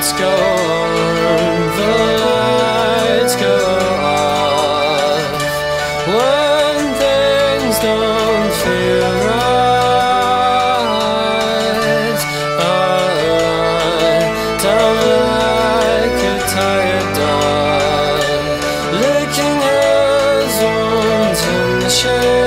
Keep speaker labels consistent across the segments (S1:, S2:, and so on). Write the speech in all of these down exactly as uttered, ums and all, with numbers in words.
S1: lights go on, the lights go off. When things don't feel right, I lie down like a tired dog, licking his wounds in the shade.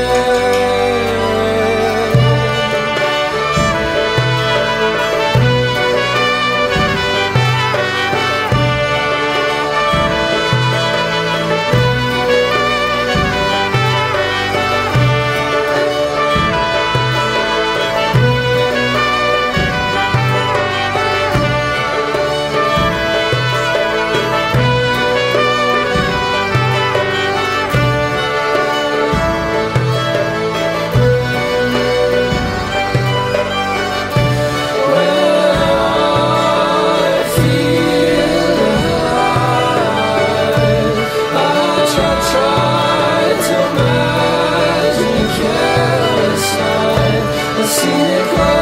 S1: I've seen it grow.